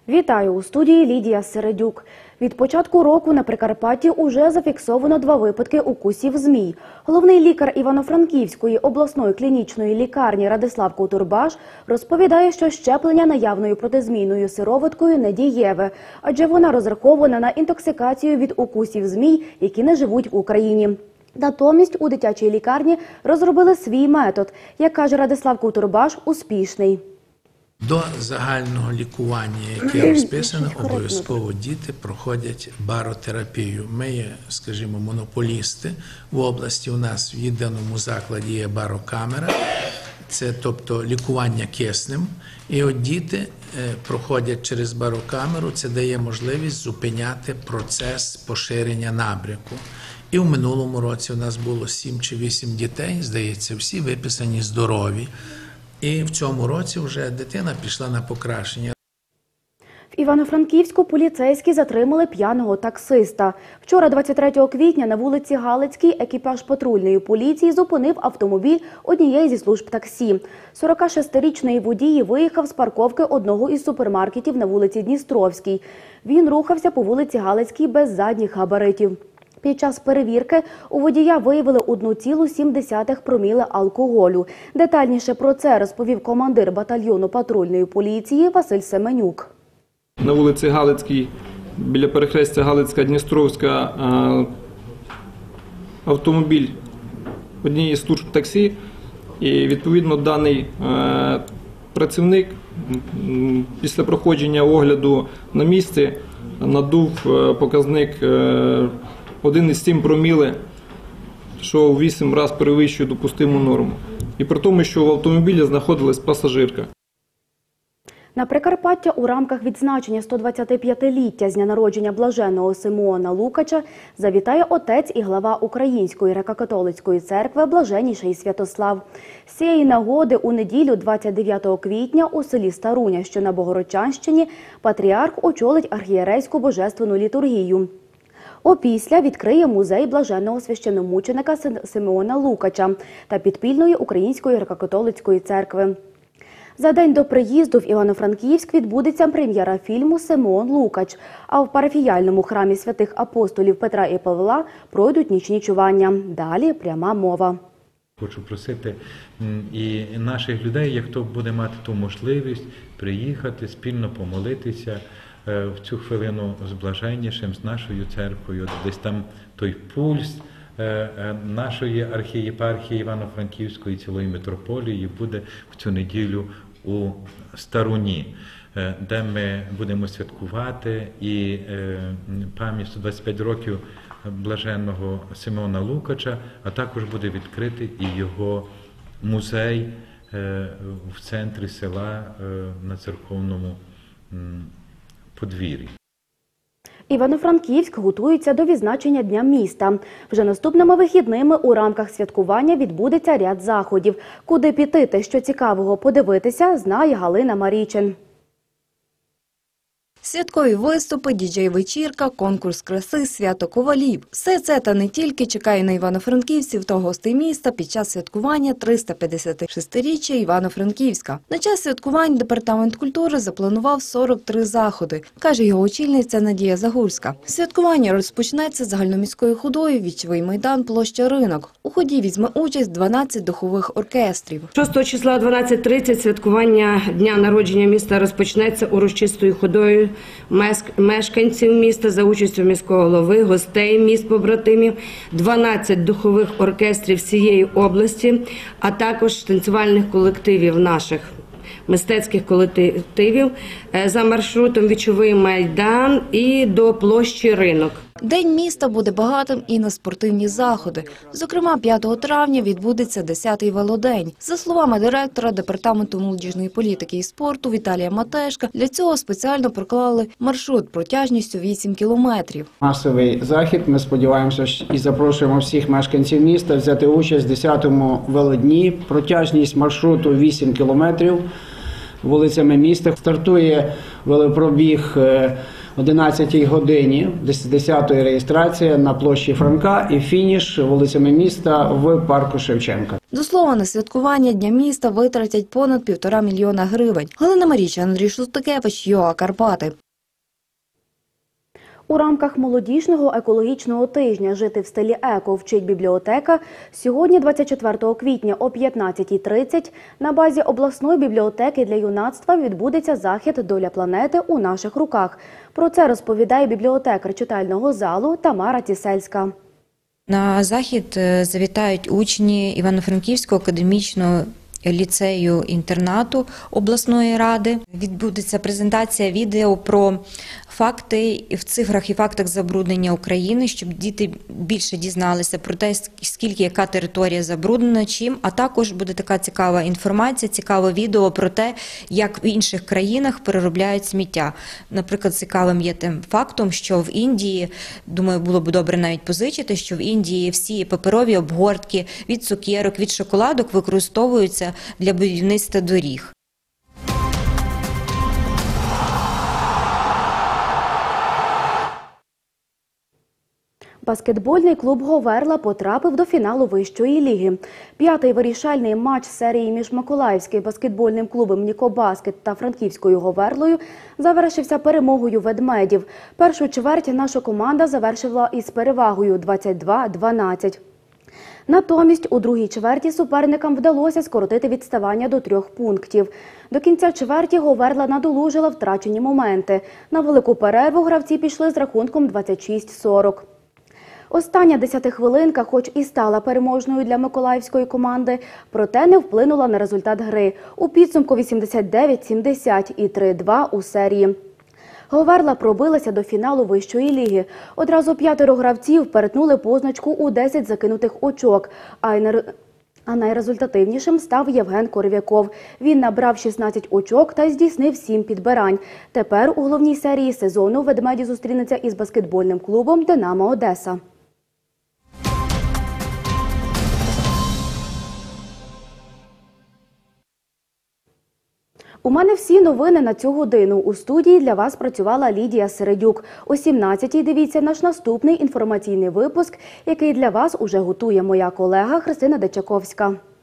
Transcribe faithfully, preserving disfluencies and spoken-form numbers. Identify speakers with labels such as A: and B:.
A: Вітаю! У студії Лідія Середюк. Від початку року на Прикарпатті уже зафіксовано два випадки укусів змій. Головний лікар Івано-Франківської обласної клінічної лікарні Радислав Кутурбаш розповідає, що щеплення наявною протизмійною сироваткою не дієве, адже вона розрахована на інтоксикацію від укусів змій, які не живуть в Україні. Натомість у дитячій лікарні розробили свій метод. Як каже Радислав Кутурбаш, успішний.
B: До загального лікування, яке розписано, обов'язково діти проходять баротерапію. Ми є, скажімо, монополісти в області. У нас в єдиному закладі є барокамера, це тобто лікування киснем. І от діти проходять через барокамеру, це дає можливість зупиняти процес поширення набряку. І в минулому році у нас було сім чи вісім дітей, здається, всі виписані здорові. І в цьому році вже дитина пішла на покращення.
A: В Івано-Франківську поліцейські затримали п'яного таксиста. Вчора, двадцять третього квітня, на вулиці Галицькій екіпаж патрульної поліції зупинив автомобіль однієї зі служб таксі. сорокашестирічний водій виїхав з парковки одного із супермаркетів на вулиці Дністровській. Він рухався по вулиці Галицькій без задніх габаритів. Під час перевірки у водія виявили одну цілу сім десятих проміле алкоголю. Детальніше про це розповів командир батальйону патрульної поліції Василь Семенюк.
C: На вулиці Галицькій, біля перехрестя Галицька-Дністровська, автомобіль однієї з служб таксі. І відповідно даний працівник після проходження огляду на місці надув показник один цілих сім проміле, що в вісім разів перевищує допустиму норму. І при тому, що в автомобілі знаходилась пасажирка.
A: На Прикарпаття у рамках відзначення сто двадцятип'ятиліття з дня народження блаженного Симеона Лукача завітає отець і глава Української греко-католицької церкви Блаженніший Святослав. З цієї нагоди у неділю двадцять дев'ятого квітня у селі Старуня, що на Богородчанщині, патріарх очолить архієрейську божественну літургію. Опісля відкриє музей блаженного священномученика Симеона Лукача та підпільної Української греко-католицької церкви. За день до приїзду в Івано-Франківськ відбудеться прем'єра фільму «Симеон Лукач», а в парафіяльному храмі святих апостолів Петра і Павла пройдуть нічні чування. Далі пряма мова.
D: Хочу просити і наших людей, хто буде мати ту можливість приїхати, спільно помолитися в цю хвилину з Блаженнішим, з нашою церквою, десь там той пульс нашої архієпархії Івано-Франківської цілої митрополії буде в цю неділю у Старуні, де ми будемо святкувати і пам'ять сто двадцять п'ять років блаженного Симеона Лукача, а також буде відкритий і його музей в центрі села на церковному подвір'ї.
A: Івано-Франківськ готується до відзначення Дня міста. Вже наступними вихідними у рамках святкування відбудеться ряд заходів. Куди піти та що цікавого подивитися, знає Галина Марічин.
E: Святкові виступи, діджей-вечірка, конкурс краси, свято ковалів. Все це та не тільки чекає на івано-франківців та гостей міста під час святкування триста п'ятдесят шестиріччя Івано-Франківська. На час святкувань Департамент культури запланував сорок три заходи, каже його очільниця Надія Загурська. Святкування розпочнеться з загальноміською ходою «Вічовий майдан, площа Ринок». У ході візьме участь дванадцять духових оркестрів.
F: шостого числа о дванадцята тридцять святкування Дня народження міста розпочнеться урочистою ходою мешканців міста за участю міського голови, гостей міст побратимів, дванадцять духових оркестрів всієї області, а також танцювальних колективів наших мистецьких колективів за маршрутом «Вічовий майдан» і до площі Ринок.
E: День міста буде багатим і на спортивні заходи. Зокрема, п'ятого травня відбудеться десятий велодень. За словами директора Департаменту молодіжної політики і спорту Віталія Матешка, для цього спеціально проклали маршрут протяжністю вісім кілометрів.
G: Масовий захід. Ми сподіваємося і запрошуємо всіх мешканців міста взяти участь в десятому велодні. Протяжність маршруту вісім кілометрів вулицями міста. Стартує велопробіг одинадцятій годині, десятої реєстрація на площі Франка і фініш вулицями міста в парку Шевченка.
E: До слова, на святкування Дня міста витратять понад півтора мільйона гривень. Галина Маріча, Андрій Шустакевич, ЮА Карпати.
A: У рамках молодіжного екологічного тижня «Жити в стилі еко» вчить бібліотека сьогодні, двадцять четвертого квітня о п'ятнадцятій тридцять на базі обласної бібліотеки для юнацтва відбудеться захід «Доля планети у наших руках». Про це розповідає бібліотекар читального залу Тамара Тісельська.
H: На захід завітають учні Івано-Франківського академічного ліцею-інтернату обласної ради. Відбудеться презентація відео про факти в цифрах і фактах забруднення України, щоб діти більше дізналися про те, скільки яка територія забруднена, чим, а також буде така цікава інформація, цікаве відео про те, як в інших країнах переробляють сміття. Наприклад, цікавим є тим фактом, що в Індії, думаю, було б добре навіть позичити, що в Індії всі паперові обгортки від цукерок, від шоколадок використовуються для будівництва доріг.
A: Баскетбольний клуб «Говерла» потрапив до фіналу вищої ліги. П'ятий вирішальний матч серії між Миколаївським баскетбольним клубом «Нікобаскет» та Франківською «Говерлою» завершився перемогою ведмедів. Першу чверть наша команда завершила із перевагою двадцять два дванадцять. Натомість у другій чверті суперникам вдалося скоротити відставання до трьох пунктів. До кінця чверті «Говерла» надолужила втрачені моменти. На велику перерву гравці пішли з рахунком двадцять шість сорок. Остання десятихвилинка, хоч і стала переможною для миколаївської команди, проте не вплинула на результат гри. У підсумку вісімдесят дев'ять сімдесят і три два у серії. «Говерла» пробилася до фіналу вищої ліги. Одразу п'ятеро гравців перетнули позначку у десять закинутих очок, а найрезультативнішим став Євген Коров'яков. Він набрав шістнадцять очок та здійснив сім підбирань. Тепер у головній серії сезону ведмеді зустрінуться із баскетбольним клубом «Динамо Одеса». У мене всі новини на цю годину. У студії для вас працювала Лідія Середюк. О сімнадцятій дивіться наш наступний інформаційний випуск, який для вас уже готує моя колега Христина Дечаковська.